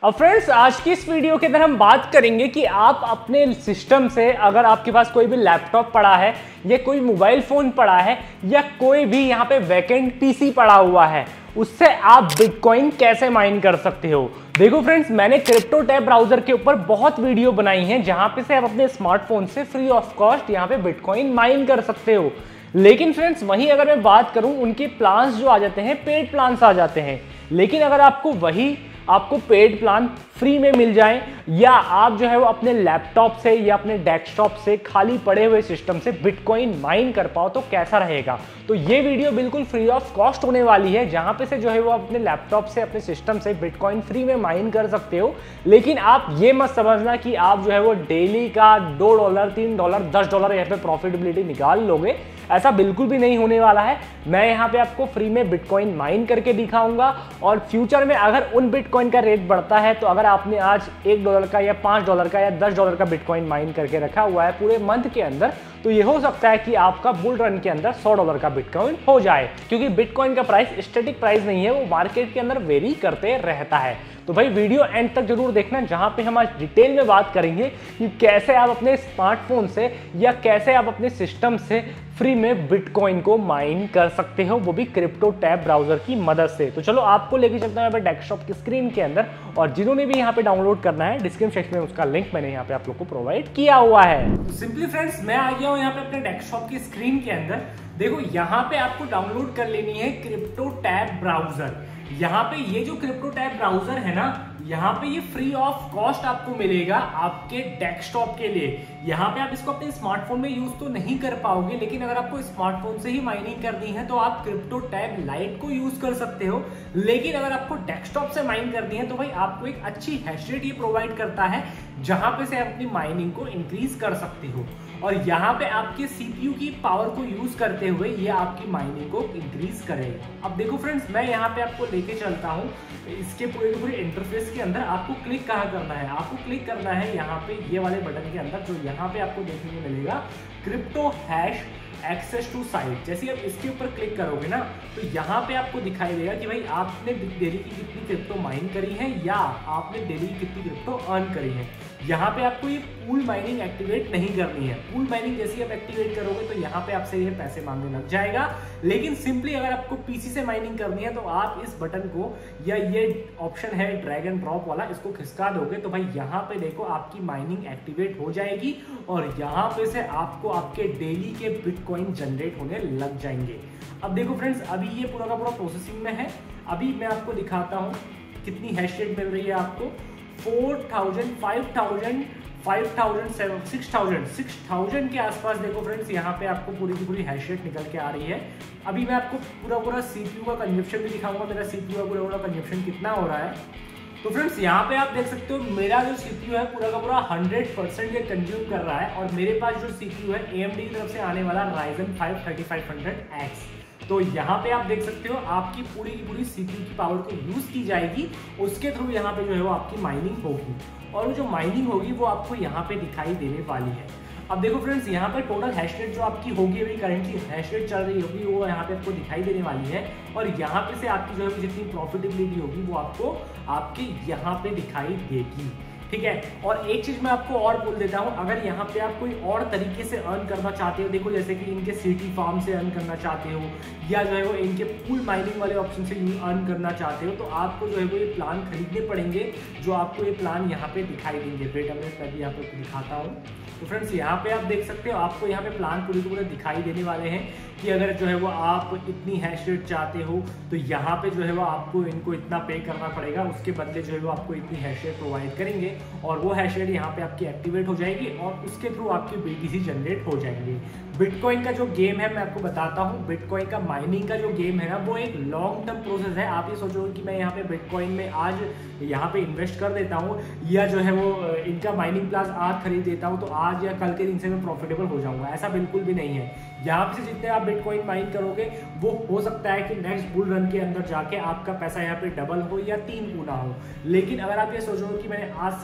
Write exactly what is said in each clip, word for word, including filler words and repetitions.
अब फ्रेंड्स आज की इस वीडियो के अंदर हम बात करेंगे कि आप अपने सिस्टम से, अगर आपके पास कोई भी लैपटॉप पड़ा है या कोई मोबाइल फोन पड़ा है या कोई भी यहाँ पे वैकेंट पीसी पड़ा हुआ है, उससे आप बिटकॉइन कैसे माइन कर सकते हो। देखो फ्रेंड्स, मैंने क्रिप्टो टैब ब्राउजर के ऊपर बहुत वीडियो बनाई हैं जहां पे से आप अपने स्मार्टफोन से फ्री ऑफ कॉस्ट यहाँ पे बिटकॉइन माइन कर सकते हो। लेकिन फ्रेंड्स वहीं अगर मैं बात करूं, उनके प्लान्स जो आ जाते हैं पेड प्लान्स आ जाते हैं। लेकिन अगर आपको वही आपको पेड प्लान फ्री में मिल जाए या आप जो है वो अपने लैपटॉप से या अपने डेस्कटॉप से खाली पड़े हुए सिस्टम से बिटकॉइन माइन कर पाओ तो कैसा रहेगा। तो ये वीडियो बिल्कुल फ्री ऑफ कॉस्ट होने वाली है, जहां पे से जो है वो अपने लैपटॉप से अपने सिस्टम से बिटकॉइन फ्री में माइन कर सकते हो। लेकिन आप ये मत समझना कि आप जो है वो डेली का दो डॉलर तीन डॉलर दस डॉलर यहाँ पे प्रॉफिटेबिलिटी निकाल लोगे। ऐसा बिल्कुल भी नहीं होने वाला है। मैं यहाँ पे आपको फ्री में बिटकॉइन माइन करके दिखाऊंगा और फ्यूचर में अगर उन बिटकॉइन का रेट बढ़ता है तो अगर आपने आज एक डॉलर का या पांच डॉलर का या दस डॉलर का बिटकॉइन माइन करके रखा हुआ है पूरे मंथ के अंदर, तो ये हो सकता है कि आपका बुल रन के अंदर सौ डॉलर का बिटकॉइन हो जाए, क्योंकि बिटकॉइन का प्राइस स्टैटिक प्राइस नहीं है, वो मार्केट के अंदर वेरी करते रहता है। तो भाई वीडियो एंड तक जरूर देखना, जहां पे हम आज डिटेल में बात करेंगे कि कैसे आप अपने स्मार्टफोन से या कैसे आप अपने सिस्टम से फ्री में बिटकॉइन को माइन कर सकते हो, वो भी क्रिप्टो टैब ब्राउजर की मदद से। तो चलो आपको लेके चलता हूं डेस्कटॉप की स्क्रीन के अंदर, और जिन्होंने भी यहाँ पे डाउनलोड करना है डिस्क्रिप्शन सेक्शन में उसका लिंक मैंने यहाँ पे आप लोग को प्रोवाइड किया हुआ है। सिंपली फ्रेंड्स मैं आ गया हूँ यहाँ पे अपने डेस्कटॉप की स्क्रीन के अंदर। देखो यहाँ पे आपको डाउनलोड कर लेनी है क्रिप्टो टैब ब्राउजर। यहाँ पे ये जो क्रिप्टो टैब ब्राउजर है ना, यहाँ पे ये फ्री ऑफ कॉस्ट आपको मिलेगा आपके डेस्कटॉप के लिए। यहाँ पे आप इसको अपने स्मार्टफोन में यूज तो नहीं कर पाओगे, लेकिन अगर आपको स्मार्टफोन से ही माइनिंग करनी है तो आप क्रिप्टो टैब लाइट को यूज कर सकते हो। लेकिन अगर आपको डेस्कटॉप से माइन करनी है तो भाई आपको एक अच्छी हैश रेट ये प्रोवाइड करता है, जहां पे से आप अपनी माइनिंग को इंक्रीज कर सकते हो। और यहाँ पे आपके सीपीयू की पावर को यूज करते हुए ये आपकी माइनिंग को इंक्रीज करेगा। अब देखो फ्रेंड्स, मैं यहाँ पे आपको लेके चलता हूँ इसके पूरे पूरे इंटरफेस के अंदर। आपको क्लिक कहाँ करना है, आपको क्लिक करना है यहाँ पे ये वाले बटन के अंदर, जो यहाँ पे आपको देखने को मिलेगा crypto hash access to site. जैसे आप इसके ऊपर क्लिक करोगे ना तो यहाँ पे आपको दिखाई देगा कि भाई आपने डेली की कितनी क्रिप्टो माइन करी है या आपने डेली की कितनी क्रिप्टो अर्न करी है। यहाँ पे आपको ये पूल माइनिंग एक्टिवेट नहीं करनी है। पूल माइनिंग जैसे आप एक्टिवेट करोगे तो यहाँ पे आपसे ये पैसे मांगने लग जाएगा। लेकिन सिंपली अगर आपको पीसी से माइनिंग करनी है तो आप इस बटन को या ये ऑप्शन है ड्रैग एंड ड्रॉप वाला, इसको खिसका दोगे तो भाई यहाँ पे देखो आपकी माइनिंग एक्टिवेट हो जाएगी और यहाँ पे से आपको आपके डेली के बिटकॉइन जनरेट होने लग जाएंगे। अब देखो फ्रेंड्स, अभी ये पूरा का पूरा प्रोसेसिंग में है। अभी मैं आपको दिखाता हूँ कितनी हैश रेट मिल रही है आपको। Four thousand, five thousand, five thousand, seven, six thousand, six thousand के आसपास देखो फ्रेंड्स यहाँ पे आपको पूरी की पूरी हैश रेट निकल के आ रही है। अभी मैं आपको पूरा पूरा सीपीयू का कंजप्शन भी दिखाऊंगा, मेरा सीपीयू का पूरा पूरा कंजप्शन कितना हो रहा है। तो फ्रेंड्स यहाँ पे आप देख सकते हो मेरा जो सीपीयू है पूरा का पूरा हंड्रेड परसेंट ये कंज्यूम कर रहा है। और मेरे पास जो सीपीयू है एएमडी की तरफ से आने वाला Ryzen five thirty five hundred X. तो यहाँ पे आप देख सकते हो आपकी पूरी की पूरी सीपीयू की पावर को यूज की जाएगी, उसके थ्रू यहाँ पे जो है वो आपकी माइनिंग होगी। और वो जो माइनिंग होगी वो आपको यहाँ पे दिखाई देने वाली है। अब देखो फ्रेंड्स, यहाँ पे टोटल हैश रेट जो आपकी होगी, अभी करंटली हैश रेट चल रही होगी, वो यहाँ पे आपको दिखाई देने वाली है। और यहाँ पे से आपकी जो है जितनी प्रॉफिटेबिलिटी होगी वो आपको आपके यहाँ पे दिखाई देगी। ठीक है। और एक चीज मैं आपको और बोल देता हूं, अगर यहाँ पे आप कोई और तरीके से अर्न करना चाहते हो, देखो जैसे कि इनके सिटी फार्म से अर्न करना चाहते हो या जो है वो इनके पूल माइनिंग वाले ऑप्शन से अर्न करना चाहते हो, तो आपको जो है वो ये प्लान खरीदने पड़ेंगे, जो आपको ये प्लान यहाँ पे दिखाई देंगे। वेट मैं पहले यहाँ पे दिखाता हूँ। तो फ्रेंड्स यहाँ पे आप देख सकते हो आपको यहाँ पे प्लान पूरे पूरे दिखाई देने वाले हैं कि अगर जो है वो आप इतनी हैश रेट चाहते हो तो यहाँ पे जो है वो आपको इनको इतना पे करना पड़ेगा, उसके बदले जो है वो आपको इतनी हैश रेट प्रोवाइड करेंगे और वो हैश रेट यहाँ पे आपकी एक्टिवेट हो जाएगी और उसके थ्रू आपकी बीटीसी जनरेट हो जाएंगे। बिटकॉइन का जो गेम है मैं आपको बताता हूँ, बिटकॉइन का माइनिंग का जो गेम है ना वो एक लॉन्ग टर्म प्रोसेस है। आप ये सोचोगे कि मैं यहाँ पे बिटकॉइन में आज यहाँ पे इन्वेस्ट कर देता हूँ या जो है वो इनका माइनिंग प्लास आज खरीद देता हूँ तो आज या कल के दिन से मैं प्रॉफिटेबल हो जाऊंगा, ऐसा बिल्कुल भी नहीं है। यहाँ से जितने आप बिटकॉइन माइन करोगे वो हो सकता है कि नेक्स्ट बुल रन के अंदर जाके आपका पैसा यहाँ पे डबल हो या तीन गुना हो। लेकिन अगर आप ये सोचोगे कि मैंने आज से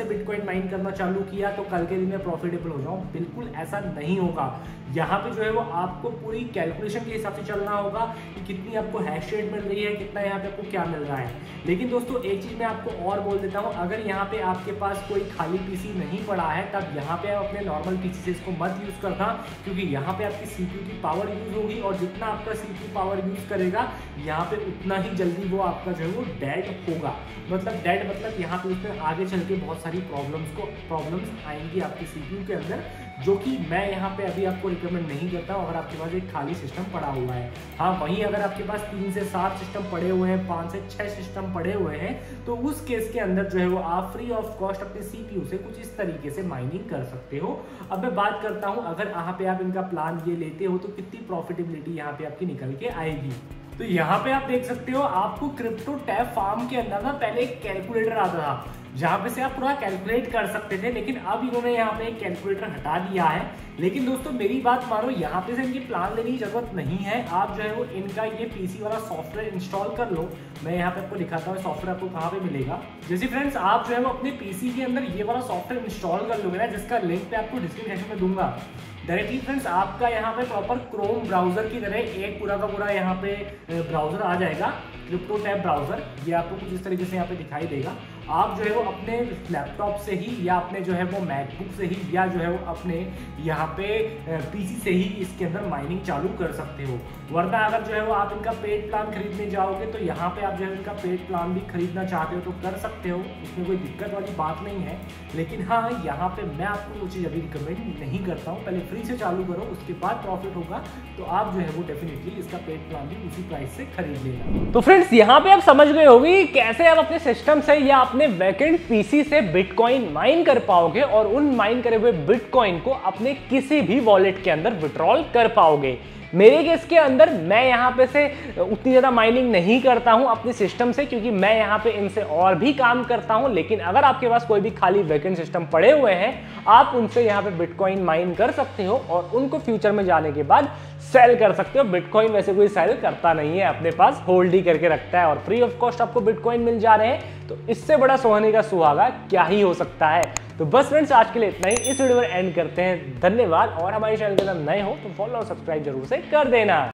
बिटकॉइन माइन करना चालू किया तो कल के दिन में प्रॉफिटेबल हो जाऊं, बिल्कुल ऐसा नहीं होगा। यहाँ पे जो है वो आपको पूरी कैलकुलेशन के हिसाब से चलना होगा कि कितनी आपको हैश रेट मिल रही है, कितना यहाँ पे आपको क्या मिल रहा है। लेकिन दोस्तों एक चीज मैं आपको और बोल देता हूँ, अगर यहाँ पे आपके पास कोई खाली पीसी नहीं पड़ा है तब यहाँ पे आप अपने नॉर्मल पीसी से इसको मत यूज करना, क्योंकि यहाँ पे आपकी सीपीयू की पावर यूज होगी और जितना आपका सीपीयू पावर यूज करेगा यहाँ पे उतना ही जल्दी वो आपका जो है वो डेड होगा। मतलब डेड मतलब यहाँ पे उसमें आगे चल के बहुत सारी प्रॉब्लम्स को प्रॉब्लम्स आएंगी आपके सीपीयू के अंदर, जो कि मैं यहाँ पे अभी आपको रिकमेंड नहीं करता हूँ अगर आपके पास एक खाली सिस्टम पड़ा हुआ है। हाँ, वहीं अगर आपके पास तीन से सात सिस्टम पड़े हुए हैं, पाँच से छह सिस्टम पड़े हुए हैं, तो उस केस के अंदर जो है वो आप फ्री ऑफ कॉस्ट अपने सीपीयू से कुछ इस तरीके से माइनिंग कर सकते हो। अब मैं बात करता हूँ अगर यहाँ पे आप इनका प्लान ये लेते हो तो कितनी प्रॉफिटेबिलिटी यहाँ पे आपकी निकल के आएगी। तो यहाँ पे आप देख सकते हो आपको क्रिप्टो टैब फार्म के अंदर ना पहले एक कैलकुलेटर आता था जहाँ पे से आप पूरा कैलकुलेट कर सकते थे, लेकिन अब इन्होंने यहाँ पे एक कैलकुलेटर हटा दिया है। लेकिन दोस्तों मेरी बात मानो, यहाँ पे से इनकी प्लान लेने की जरूरत नहीं है। आप जो है वो इनका ये पीसी वाला सॉफ्टवेयर इंस्टॉल कर लो। मैं यहाँ पे आपको दिखाता हूँ सॉफ्टवेयर आपको कहाँ पे मिलेगा। जैसे फ्रेंड्स आप जो है वो अपने पीसी के अंदर ये वाला सॉफ्टवेयर इंस्टॉल कर लोगे ना, जिसका लिंक पे आपको डिस्क्रिप्शन में दूंगा, डायरेक्टली फ्रेंड्स आपका यहाँ पे प्रॉपर क्रोम ब्राउजर की तरह एक पूरा का पूरा यहाँ पे ब्राउजर आ जाएगा, क्रिप्टो टैब ब्राउजर। ये आपको कुछ इस तरीके से यहाँ पे दिखाई देगा। आप जो है वो अपने लैपटॉप से ही या अपने जो है वो मैकबुक से ही या जो है वो अपने यहाँ पे पीसी से ही इसके अंदर माइनिंग चालू कर सकते हो। वरना अगर जो है वो आप इनका पेड प्लान खरीदने जाओगे तो यहाँ पे आप जो है इनका पेड प्लान भी खरीदना चाहते हो तो कर सकते हो, उसमें कोई दिक्कत वाली बात नहीं है। लेकिन हाँ, यहाँ पे मैं आपको वो चीज़ अभी रिकमेंड नहीं करता हूँ। पहले फ्री से चालू करो, उसके बाद प्रॉफिट होगा तो आप जो है वो डेफिनेटली इसका पेड प्लान भी उसी प्राइस से खरीद लेना। तो फ्रेंड्स यहाँ पे आप समझ गए होगी कैसे आप अपने सिस्टम से या अपने वैकेंड पीसी से बिटकॉइन माइन कर पाओगे और उन माइन करे हुए बिटकॉइन को अपने किसी भी वॉलेट के अंदर विड्रॉल कर पाओगे। मेरे केस के अंदर मैं यहाँ पे से उतनी ज़्यादा माइनिंग नहीं करता हूँ अपने सिस्टम से, क्योंकि मैं यहाँ पे इनसे और भी काम करता हूँ। लेकिन अगर आपके पास कोई भी खाली वैकेंट सिस्टम पड़े हुए हैं, आप उनसे यहाँ पे बिटकॉइन माइन कर सकते हो और उनको फ्यूचर में जाने के बाद सेल कर सकते हो। बिटकॉइन वैसे कोई सेल करता नहीं है, अपने पास होल्ड ही करके रखता है और फ्री ऑफ कॉस्ट आपको बिटकॉइन मिल जा रहे हैं, तो इससे बड़ा सोने का सुहागा क्या ही हो सकता है। तो बस फ्रेंड्स आज के लिए इतना ही, इस वीडियो में एंड करते हैं। धन्यवाद। और हमारे चैनल के अंदर नए हो तो फॉलो और सब्सक्राइब जरूर से कर देना।